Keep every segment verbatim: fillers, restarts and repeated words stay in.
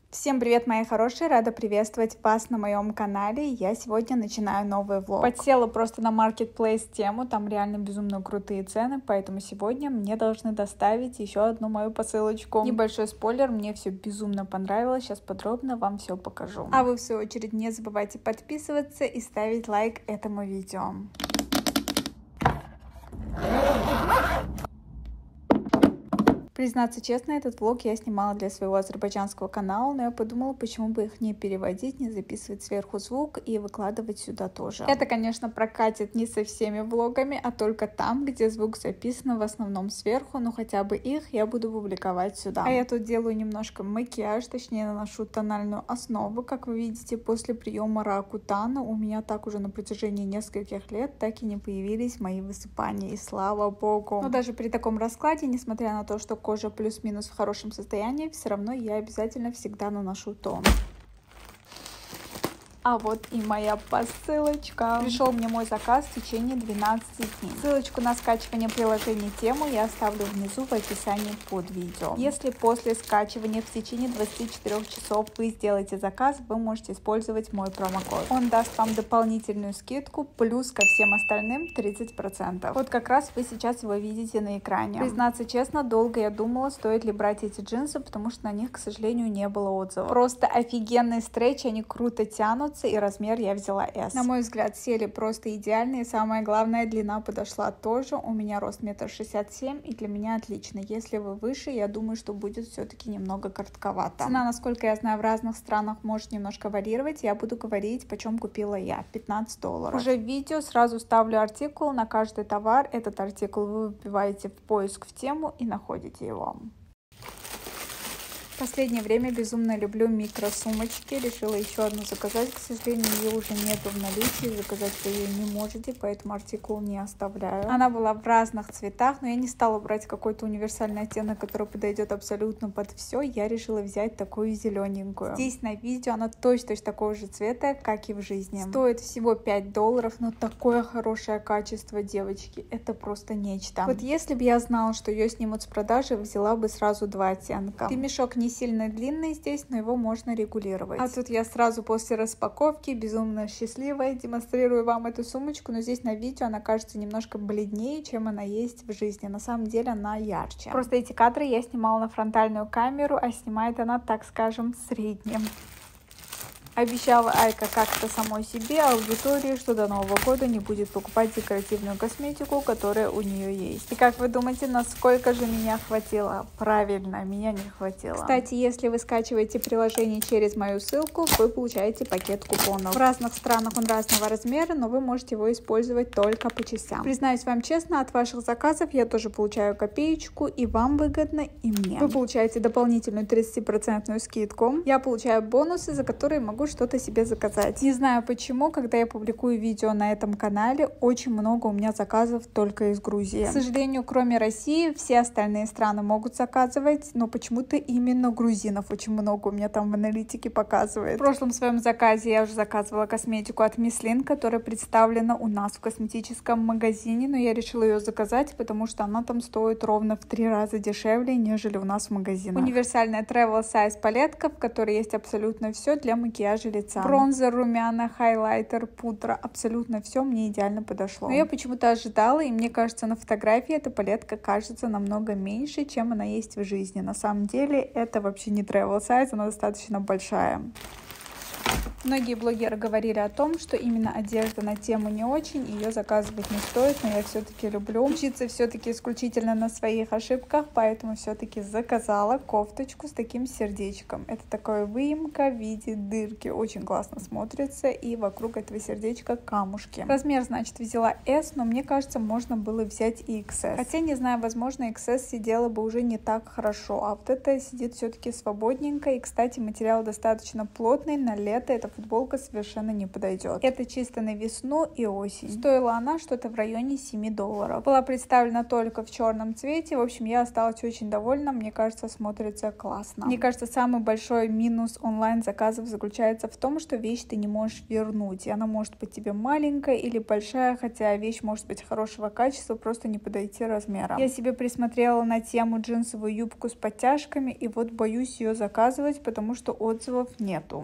Всем привет, мои хорошие! Рада приветствовать вас на моем канале. Я сегодня начинаю новый влог. Подсела просто на Marketplace тему, там реально безумно крутые цены, поэтому сегодня мне должны доставить еще одну мою посылочку. Небольшой спойлер, мне все безумно понравилось, сейчас подробно вам все покажу. А вы в свою очередь не забывайте подписываться и ставить лайк этому видео. Признаться честно, этот влог я снимала для своего азербайджанского канала, но я подумала, почему бы их не переводить, не записывать сверху звук и выкладывать сюда тоже. Это, конечно, прокатит не со всеми влогами, а только там, где звук записан в основном сверху, но хотя бы их я буду публиковать сюда. А я тут делаю немножко макияж, точнее наношу тональную основу. Как вы видите, после приема Ракутана у меня так уже на протяжении нескольких лет так и не появились мои высыпания, и слава богу. Но даже при таком раскладе, несмотря на то, что кожа плюс-минус в хорошем состоянии, все равно я обязательно всегда наношу тон. А вот и моя посылочка. Пришел мне мой заказ в течение двенадцати дней. Ссылочку на скачивание приложения Тему я оставлю внизу в описании под видео. Если после скачивания в течение двадцати четырёх часов вы сделаете заказ, вы можете использовать мой промокод. Он даст вам дополнительную скидку, плюс ко всем остальным тридцать процентов. Вот как раз вы сейчас его видите на экране. Признаться честно, долго я думала, стоит ли брать эти джинсы, потому что на них, к сожалению, не было отзывов. Просто офигенный стретч, они круто тянут, и размер я взяла эс. На мой взгляд, сели просто идеально, и самое главное, длина подошла тоже. У меня рост метр шестьдесят семь, и для меня отлично. Если вы выше, я думаю, что будет все-таки немного коротковато. Цена, насколько я знаю, в разных странах может немножко варьировать. Я буду говорить, почем купила я. пятнадцать долларов. Уже в видео сразу ставлю артикул на каждый товар. Этот артикул вы вбиваете в поиск в Тему и находите его. В последнее время безумно люблю микросумочки. Решила еще одну заказать. К сожалению, ее уже нету в наличии. Заказать вы ее не можете, поэтому артикул не оставляю. Она была в разных цветах, но я не стала брать какой-то универсальный оттенок, который подойдет абсолютно под все. Я решила взять такую зелененькую. Здесь на видео она точно такого же цвета, как и в жизни. Стоит всего пять долларов, но такое хорошее качество, девочки. Это просто нечто. Вот если бы я знала, что ее снимут с продажи, взяла бы сразу два оттенка. Ремешок не сильно длинный здесь, но его можно регулировать. А тут я сразу после распаковки безумно счастливая, демонстрирую вам эту сумочку, но здесь на видео она кажется немножко бледнее, чем она есть в жизни. На самом деле она ярче. Просто эти кадры я снимала на фронтальную камеру, а снимает она, так скажем, средним. Обещала Айка как-то самой себе, аудитории, что до Нового года не будет покупать декоративную косметику, которая у нее есть. И как вы думаете, насколько же меня хватило? Правильно, меня не хватило. Кстати, если вы скачиваете приложение через мою ссылку, вы получаете пакет купонов. В разных странах он разного размера, но вы можете его использовать только по частям. Признаюсь вам честно, от ваших заказов я тоже получаю копеечку, и вам выгодно, и мне. Вы получаете дополнительную тридцатипроцентную скидку. Я получаю бонусы, за которые могу что-то себе заказать. Не знаю почему, когда я публикую видео на этом канале, очень много у меня заказов только из Грузии. К сожалению, кроме России, все остальные страны могут заказывать, но почему-то именно грузинов очень много у меня там в аналитике показывает. В прошлом своем заказе я уже заказывала косметику от Мислин, которая представлена у нас в косметическом магазине, но я решила ее заказать, потому что она там стоит ровно в три раза дешевле, нежели у нас в магазинах. Универсальная travel size палетка, в которой есть абсолютно все для макияжа лица. Бронзер, румяна, хайлайтер, пудра, абсолютно все мне идеально подошло. Но я почему-то ожидала, и мне кажется, на фотографии эта палетка кажется намного меньше, чем она есть в жизни. На самом деле это вообще не travel size, она достаточно большая. Многие блогеры говорили о том, что именно одежда на Тему не очень, ее заказывать не стоит, но я все-таки люблю учиться все-таки исключительно на своих ошибках, поэтому все-таки заказала кофточку с таким сердечком. Это такая выемка в виде дырки, очень классно смотрится, и вокруг этого сердечка камушки. Размер, значит, взяла эс, но мне кажется, можно было взять и икс эс. Хотя, не знаю, возможно, икс эс сидела бы уже не так хорошо, а вот это сидит все-таки свободненько, и, кстати, материал достаточно плотный, на лето это футболка совершенно не подойдет. Это чисто на весну и осень. Стоила она что-то в районе семи долларов. Была представлена только в черном цвете. В общем, я осталась очень довольна. Мне кажется, смотрится классно. Мне кажется, самый большой минус онлайн заказов заключается в том, что вещь ты не можешь вернуть. И она может быть тебе маленькая или большая, хотя вещь может быть хорошего качества, просто не подойти размером. Я себе присмотрела на тему джинсовую юбку с подтяжками, и вот боюсь ее заказывать, потому что отзывов нету.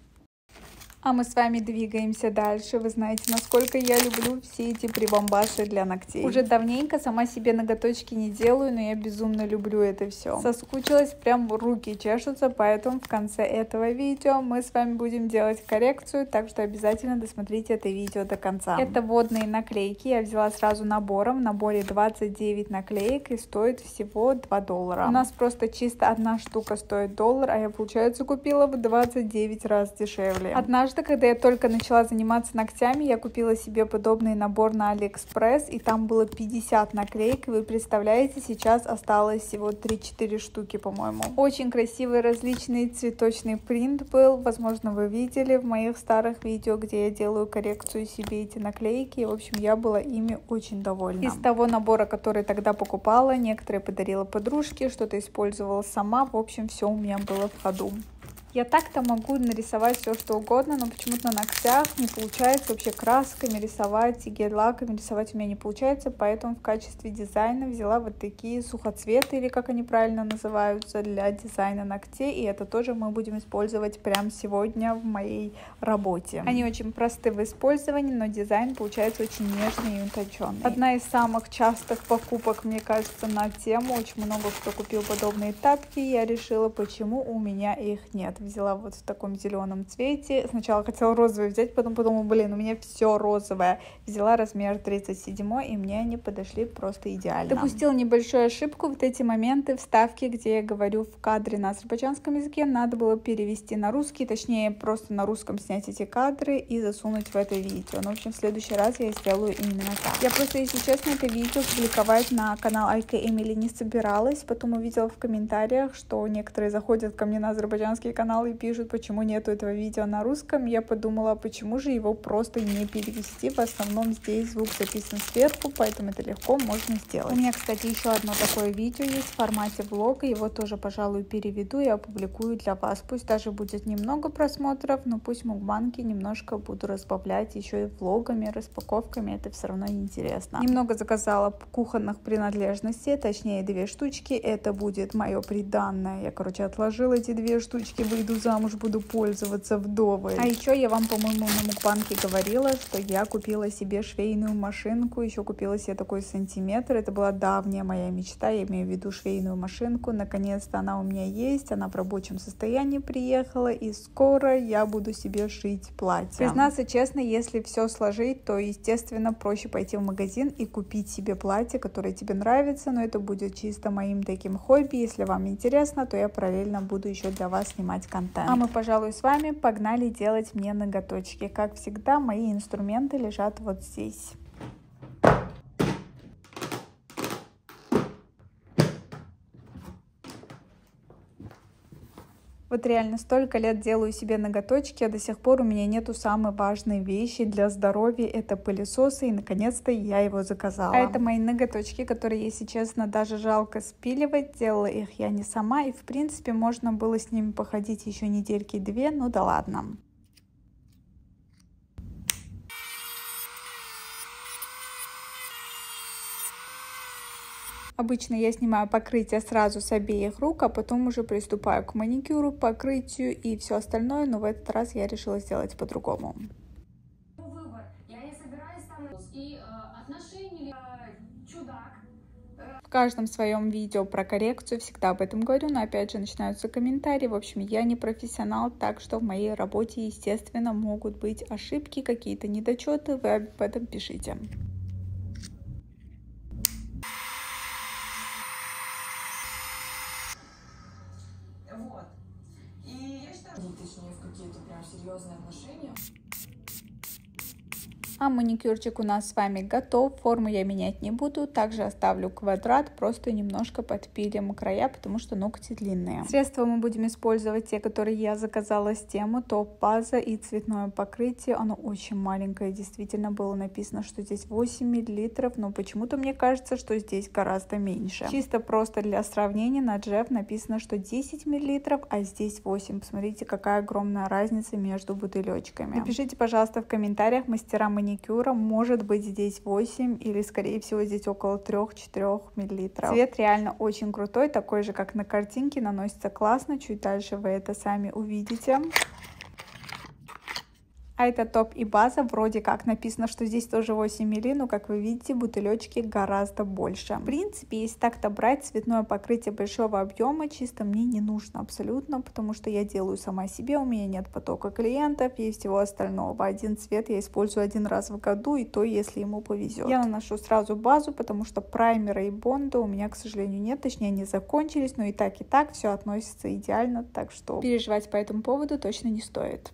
А мы с вами двигаемся дальше. Вы знаете, насколько я люблю все эти прибамбасы для ногтей. Уже давненько сама себе ноготочки не делаю, но я безумно люблю это все. Соскучилась, прям руки чешутся, поэтому в конце этого видео мы с вами будем делать коррекцию, так что обязательно досмотрите это видео до конца. Это водные наклейки, я взяла сразу набором, в наборе двадцать девять наклеек и стоит всего два доллара. У нас просто чисто одна штука стоит доллар, а я, получается, купила в двадцать девять раз дешевле. Однажды, когда я только начала заниматься ногтями, я купила себе подобный набор на Алиэкспресс, и там было пятьдесят наклеек, и вы представляете, сейчас осталось всего три-четыре штуки, по-моему. Очень красивый различный цветочный принт был, возможно, вы видели в моих старых видео, где я делаю коррекцию себе эти наклейки, и, в общем, я была ими очень довольна. Из того набора, который тогда покупала, некоторые подарила подружке, что-то использовала сама, в общем, все у меня было в ходу. Я так-то могу нарисовать все, что угодно, но почему-то на ногтях не получается вообще красками рисовать и гель-лаками рисовать у меня не получается, поэтому в качестве дизайна взяла вот такие сухоцветы, или как они правильно называются, для дизайна ногтей, и это тоже мы будем использовать прямо сегодня в моей работе. Они очень просты в использовании, но дизайн получается очень нежный и утонченный. Одна из самых частых покупок, мне кажется, на тему, очень много кто купил подобные тапки, я решила, почему у меня их нет. Взяла вот в таком зеленом цвете. Сначала хотела розовый взять, потом подумала, блин, у меня все розовое. Взяла размер тридцать семь, и мне они подошли просто идеально. Допустила небольшую ошибку. Вот эти моменты вставки, где я говорю в кадре на азербайджанском языке, надо было перевести на русский, точнее просто на русском снять эти кадры и засунуть в это видео. Но в общем в следующий раз я сделаю именно так. Я просто, если честно, это видео публиковать на канал Айка Эмили не собиралась. Потом увидела в комментариях, что некоторые заходят ко мне на азербайджанский канал и пишут, почему нету этого видео на русском. Я подумала, почему же его просто не перевести. В основном здесь звук записан сверху, поэтому это легко можно сделать. У меня, кстати, еще одно такое видео есть в формате влога. Его тоже, пожалуй, переведу и опубликую для вас. Пусть даже будет немного просмотров, но пусть мукбанги немножко буду разбавлять еще и влогами, распаковками. Это все равно интересно. Немного заказала кухонных принадлежностей, точнее две штучки. Это будет мое приданное. Я, короче, отложила эти две штучки, выйду замуж, буду пользоваться вдовой. А еще я вам, по-моему, на мукбанке говорила, что я купила себе швейную машинку, еще купила себе такой сантиметр. Это была давняя моя мечта, я имею в виду швейную машинку. Наконец-то она у меня есть, она в рабочем состоянии приехала, и скоро я буду себе шить платье. Признаться честно, если все сложить, то, естественно, проще пойти в магазин и купить себе платье, которое тебе нравится, но это будет чисто моим таким хобби. Если вам интересно, то я параллельно буду еще для вас снимать контент. А мы, пожалуй, с вами погнали делать мне ноготочки. Как всегда, мои инструменты лежат вот здесь. Вот реально столько лет делаю себе ноготочки, а до сих пор у меня нету самой важной вещи для здоровья, это пылесосы, и наконец-то я его заказала. А это мои ноготочки, которые, если честно, даже жалко спиливать. Делала их я не сама, и в принципе можно было с ними походить еще недельки-две, ну да ладно. Обычно я снимаю покрытие сразу с обеих рук, а потом уже приступаю к маникюру, покрытию и все остальное, но в этот раз я решила сделать по-другому. Выбор. Я не собираюсь там и э, отношения э, чудак. В каждом своем видео про коррекцию всегда об этом говорю, но опять же начинаются комментарии. В общем, я не профессионал, так что в моей работе, естественно, могут быть ошибки, какие-то недочеты, вы об этом пишите. Вот. И я считаю, точнее, в какие-то прям серьезные отношения. А маникюрчик у нас с вами готов. Форму я менять не буду. Также оставлю квадрат, просто немножко подпилим края, потому что ногти длинные. Средства мы будем использовать те, которые я заказала с тему. Топ-база и цветное покрытие. Оно очень маленькое. Действительно было написано, что здесь восемь миллилитров, но почему-то мне кажется, что здесь гораздо меньше. Чисто просто для сравнения на Джефф написано, что десять миллилитров, а здесь восемь. Посмотрите, какая огромная разница между бутылечками. Напишите, пожалуйста, в комментариях, мастера маникюра, может быть здесь восемь или скорее всего здесь около трёх-четырёх миллилитров. Цвет реально очень крутой, такой же как на картинке, наносится классно. Чуть дальше вы это сами увидите. А это топ и база, вроде как написано, что здесь тоже восемь миллилитров, но как вы видите, бутылечки гораздо больше. В принципе, если так-то брать, цветное покрытие большого объема чисто мне не нужно абсолютно, потому что я делаю сама себе, у меня нет потока клиентов и всего остального. Один цвет я использую один раз в году, и то, если ему повезет. Я наношу сразу базу, потому что праймера и бонда у меня, к сожалению, нет, точнее они закончились, но и так и так все относится идеально, так что переживать по этому поводу точно не стоит.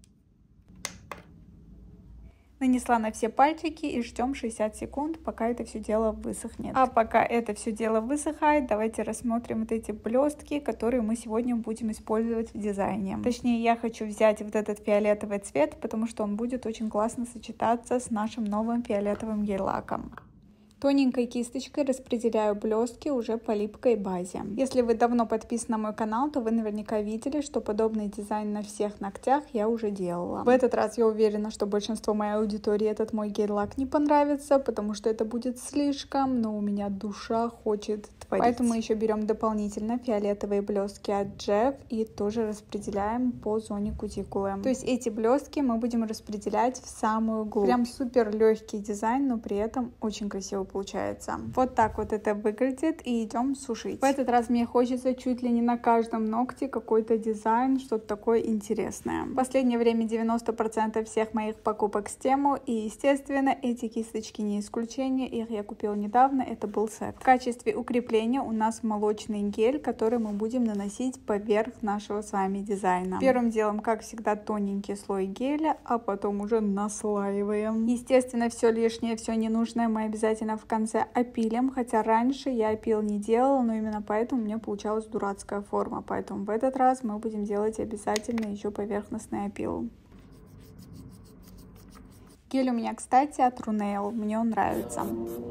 Нанесла на все пальчики и ждем шестьдесят секунд, пока это все дело высохнет. А пока это все дело высыхает, давайте рассмотрим вот эти блестки, которые мы сегодня будем использовать в дизайне. Точнее, я хочу взять вот этот фиолетовый цвет, потому что он будет очень классно сочетаться с нашим новым фиолетовым гель-лаком. Тоненькой кисточкой распределяю блестки уже по липкой базе. Если вы давно подписаны на мой канал, то вы наверняка видели, что подобный дизайн на всех ногтях я уже делала. В этот раз я уверена, что большинству моей аудитории этот мой гель-лак не понравится, потому что это будет слишком, но у меня душа хочет творить. Поэтому мы еще берем дополнительно фиолетовые блестки от Джефф и тоже распределяем по зоне кутикулы. То есть эти блестки мы будем распределять в самую глубь. Прям супер легкий дизайн, но при этом очень красиво получается. Вот так вот это выглядит, и идем сушить. В этот раз мне хочется чуть ли не на каждом ногте какой-то дизайн, что-то такое интересное. В последнее время девяносто процентов всех моих покупок с тему, и естественно эти кисточки не исключение, их я купила недавно, это был сет. В качестве укрепления у нас молочный гель, который мы будем наносить поверх нашего с вами дизайна. Первым делом, как всегда, тоненький слой геля, а потом уже наслаиваем. Естественно, все лишнее, все ненужное мы обязательно в конце опилим, хотя раньше я опил не делала, но именно поэтому у меня получалась дурацкая форма, поэтому в этот раз мы будем делать обязательно еще поверхностный опил. Гель у меня, кстати, от Runail, мне он нравится.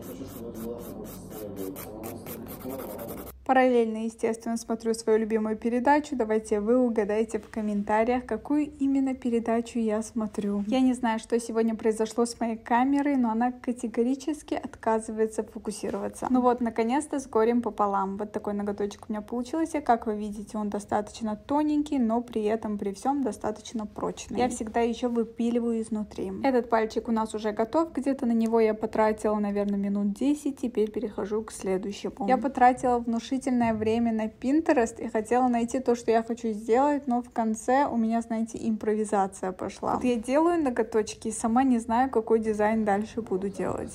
Параллельно, естественно, смотрю свою любимую передачу. Давайте вы угадайте в комментариях, какую именно передачу я смотрю. Я не знаю, что сегодня произошло с моей камерой, но она категорически отказывается фокусироваться. Ну вот, наконец-то с горем пополам. Вот такой ноготочек у меня получился. Как вы видите, он достаточно тоненький, но при этом, при всем, достаточно прочный. Я всегда еще выпиливаю изнутри. Этот пальчик у нас уже готов. Где-то на него я потратила, наверное, минут десять. Теперь перехожу к следующему. Я потратила внушительное время на Pinterest и хотела найти то, что я хочу сделать, но в конце у меня, знаете, импровизация пошла. Вот я делаю ноготочки и сама не знаю, какой дизайн дальше буду делать.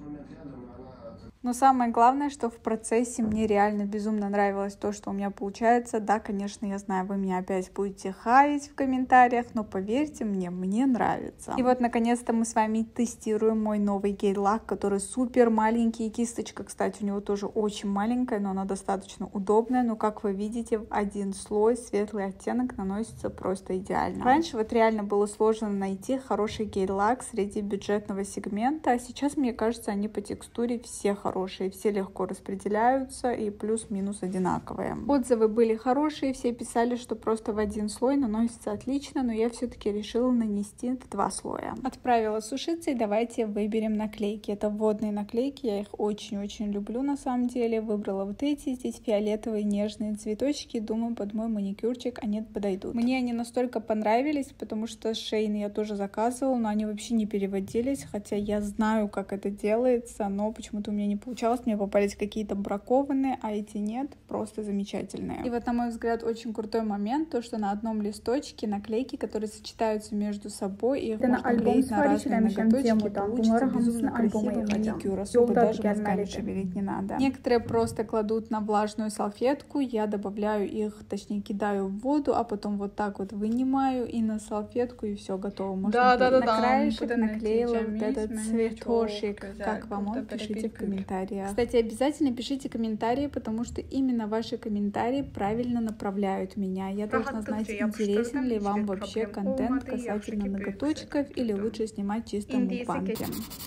Но самое главное, что в процессе мне реально безумно нравилось то, что у меня получается. Да, конечно, я знаю, вы меня опять будете хаять в комментариях, но поверьте мне, мне нравится. И вот, наконец-то, мы с вами тестируем мой новый гель-лак, который супер маленький. Кисточка, кстати, у него тоже очень маленькая, но она достаточно удобная. Но, как вы видите, в один слой светлый оттенок наносится просто идеально. Раньше вот реально было сложно найти хороший гель-лак среди бюджетного сегмента, а сейчас, мне кажется, они по текстуре все хорошие. хорошие, все легко распределяются и плюс-минус одинаковые. Отзывы были хорошие, все писали, что просто в один слой наносится отлично, но я все-таки решила нанести в два слоя. Отправила сушиться, и давайте выберем наклейки. Это водные наклейки, я их очень-очень люблю на самом деле. Выбрала вот эти, здесь фиолетовые нежные цветочки, думаю, под мой маникюрчик они подойдут. Мне они настолько понравились, потому что Шейн я тоже заказывала, но они вообще не переводились, хотя я знаю, как это делается, но почему-то у меня не получилось. получалось. Мне попались какие-то бракованные, а эти нет, просто замечательные. И вот, на мой взгляд, очень крутой момент, то, что на одном листочке наклейки, которые сочетаются между собой, и их Да, можно клеить на разные ноготочки, получится безумно красивый маникюр, особо даже мозгами шевелить не надо. Некоторые просто кладут на влажную салфетку, я добавляю их, точнее кидаю в воду, а потом вот так вот вынимаю и на салфетку, и все готово. Можно да, да, да, на да, краешек наклеила вот этот цветочек. Как вам он? Пишите в комментариях. Кстати, обязательно пишите комментарии, потому что именно ваши комментарии правильно направляют меня. Я должна знать, интересен ли вам вообще контент касательно ноготочков или лучше снимать чисто мукбанги.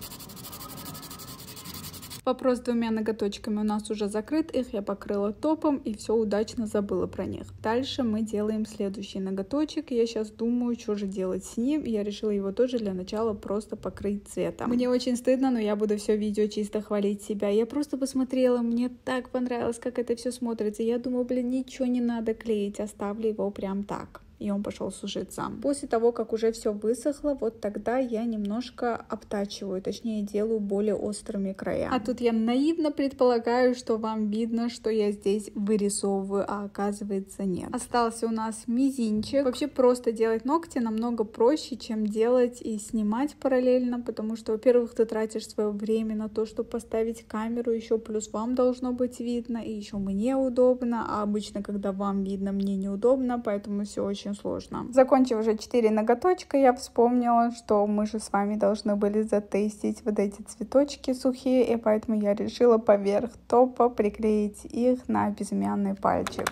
Вопрос с двумя ноготочками у нас уже закрыт, их я покрыла топом и все удачно забыла про них. Дальше мы делаем следующий ноготочек. Я сейчас думаю, что же делать с ним. Я решила его тоже для начала просто покрыть цветом. Мне очень стыдно, но я буду все видео чисто хвалить себя. Я просто посмотрела, мне так понравилось, как это все смотрится. Я думаю, блин, ничего не надо клеить, оставлю его прям так. И он пошел сушиться. После того, как уже все высохло, вот тогда я немножко обтачиваю, точнее делаю более острыми края. А тут я наивно предполагаю, что вам видно, что я здесь вырисовываю, а оказывается нет. Остался у нас мизинчик. Вообще просто делать ногти намного проще, чем делать и снимать параллельно, потому что, во-первых, ты тратишь свое время на то, чтобы поставить камеру, еще плюс вам должно быть видно, и еще мне удобно, а обычно, когда вам видно, мне неудобно, поэтому все очень сложно. Закончив уже четыре ноготочка, я вспомнила, что мы же с вами должны были затестить вот эти цветочки сухие, и поэтому я решила поверх топа приклеить их на безымянный пальчик.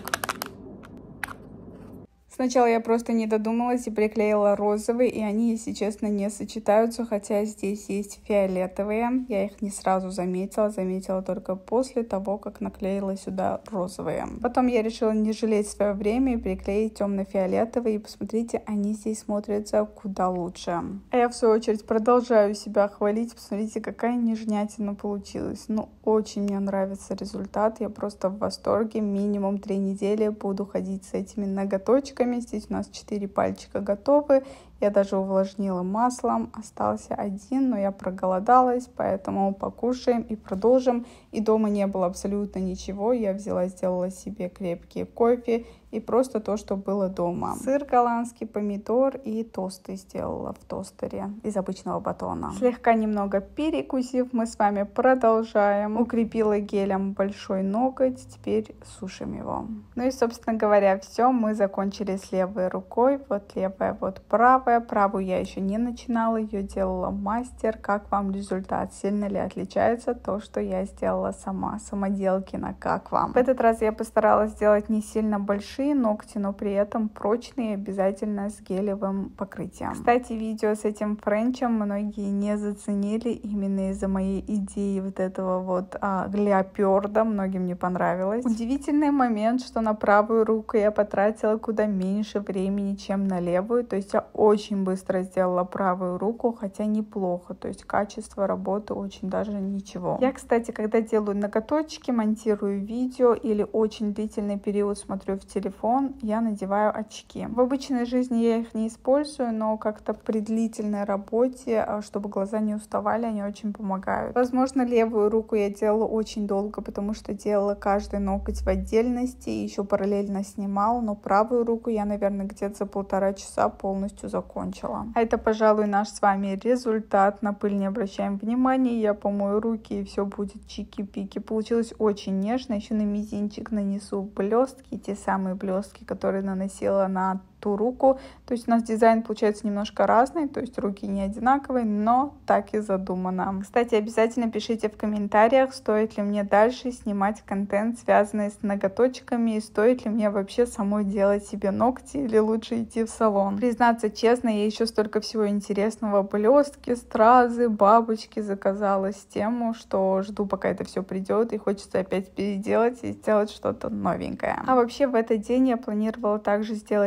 Сначала я просто не додумалась и приклеила розовые, и они, если честно, не сочетаются, хотя здесь есть фиолетовые. Я их не сразу заметила, заметила только после того, как наклеила сюда розовые. Потом я решила не жалеть свое время и приклеить темно-фиолетовые, и посмотрите, они здесь смотрятся куда лучше. А я в свою очередь продолжаю себя хвалить, посмотрите, какая нежнятина получилась. Ну, очень мне нравится результат, я просто в восторге. Минимум три недели буду ходить с этими ноготочками. Здесь у нас четыре пальчика готовы. Я даже увлажнила маслом. Остался один, но я проголодалась, поэтому покушаем и продолжим. И дома не было абсолютно ничего. Я взяла, сделала себе крепкий кофе и просто то, что было дома. Сыр голландский, помидор и тосты сделала в тостере из обычного батона. Слегка немного перекусив, мы с вами продолжаем. Укрепила гелем большой ноготь, теперь сушим его. Ну и, собственно говоря, все. Мы закончили с левой рукой. Вот левая, вот правая. Правую я еще не начинала, ее делала мастер. Как вам результат? Сильно ли отличается то, что я сделала сама? Самоделкина, как вам? В этот раз я постаралась сделать не сильно большие ногти, но при этом прочные, обязательно с гелевым покрытием. Кстати, видео с этим френчем многие не заценили именно из-за моей идеи вот этого вот а, леоперда. Многим не понравилось. Удивительный момент, что на правую руку я потратила куда меньше времени, чем на левую. То есть я очень Очень быстро сделала правую руку, хотя неплохо, то есть качество работы очень даже ничего. Я, кстати, когда делаю ноготочки, монтирую видео или очень длительный период смотрю в телефон, я надеваю очки. В обычной жизни я их не использую, но как-то при длительной работе, чтобы глаза не уставали, они очень помогают. Возможно, левую руку я делала очень долго, потому что делала каждый ноготь в отдельности и еще параллельно снимала, но правую руку я, наверное, где-то за полтора часа полностью закончила. Кончила. А это, пожалуй, наш с вами результат. На пыль не обращаем внимания. Я помою руки, и все будет чики-пики. Получилось очень нежно. Еще на мизинчик нанесу блестки. Те самые блестки, которые наносила на ту руку. То есть у нас дизайн получается немножко разный, то есть руки не одинаковые, но так и задумано. Кстати, обязательно пишите в комментариях, стоит ли мне дальше снимать контент, связанный с ноготочками, и стоит ли мне вообще самой делать себе ногти, или лучше идти в салон. Признаться честно, я еще столько всего интересного: блестки, стразы, бабочки заказала с тему, что жду, пока это все придет, и хочется опять переделать и сделать что-то новенькое. А вообще в этот день я планировала также сделать педикюр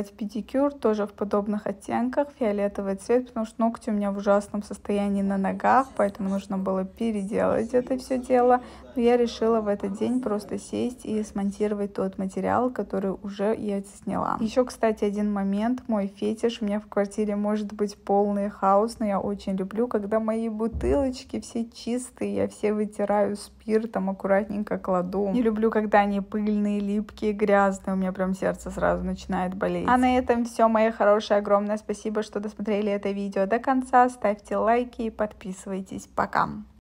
педикюр тоже в подобных оттенках, фиолетовый цвет, потому что ногти у меня в ужасном состоянии на ногах, поэтому нужно было переделать это все дело. Но я решила в этот день просто сесть и смонтировать тот материал, который уже я сняла. Еще, кстати, один момент, мой фетиш, у меня в квартире может быть полный хаос, но я очень люблю, когда мои бутылочки все чистые, я все вытираю спиртом, аккуратненько кладу. Не люблю, когда они пыльные, липкие, грязные, у меня прям сердце сразу начинает болеть. А на этом все, мои хорошие, огромное спасибо, что досмотрели это видео до конца, ставьте лайки и подписывайтесь. Пока!